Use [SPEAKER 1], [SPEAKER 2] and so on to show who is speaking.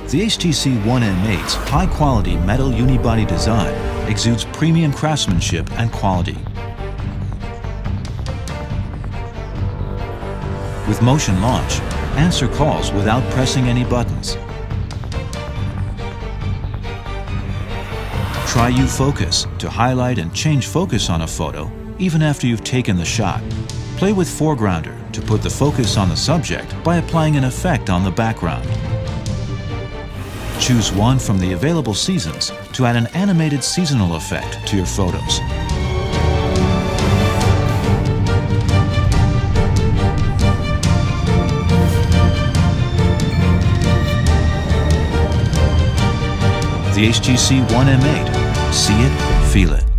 [SPEAKER 1] The HTC One M8's high-quality metal unibody design exudes premium craftsmanship and quality. With motion launch, answer calls without pressing any buttons. Try U-Focus to highlight and change focus on a photo even after you've taken the shot. Play with Foregrounder to put the focus on the subject by applying an effect on the background. Choose one from the available seasons to add an animated seasonal effect to your photos. The HTC One M8. See it, feel it.